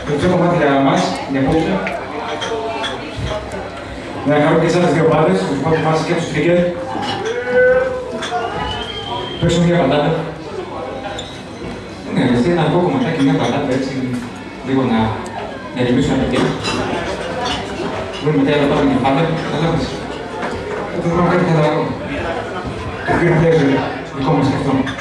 Το πιο κομμάτι για μας, για απόψε. Να χαρώ και εσάς τις δύο πάντες, τους Revolted Masses και τους Trigger. Παίξουμε μια πατάτα. Ναι, εσύ ένα αργό κομματάκι, μια πατάτα, έτσι, λίγο να ερεμήσουμε τα παιδιά. Μπορούμε μετά να πάμε την πάντα, καταλάβεις. Θα δούμε κάτι χαλαρό. Το οποίο είναι δικό μας και αυτό.